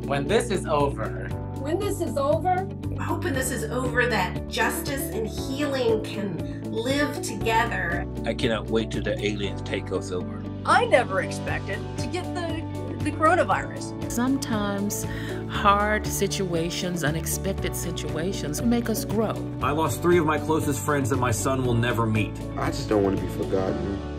When this is over. When this is over. I'm hoping this is over, that justice and healing can live together. I cannot wait till the aliens take us over. I never expected to get the coronavirus. Sometimes hard situations, unexpected situations make us grow. I lost 3 of my closest friends that my son will never meet. I just don't want to be forgotten.